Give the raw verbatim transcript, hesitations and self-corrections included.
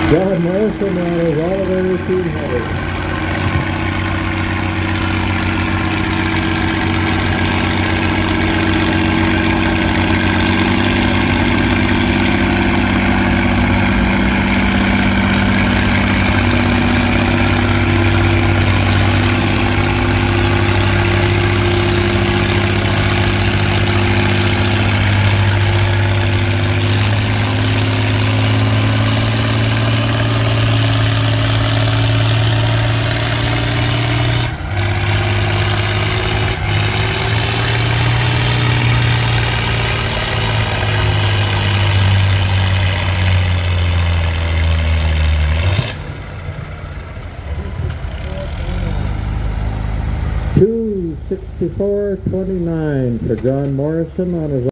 John Morrison on his Oliver eighteen hundred. two sixty-four twenty-nine for John Morrison on his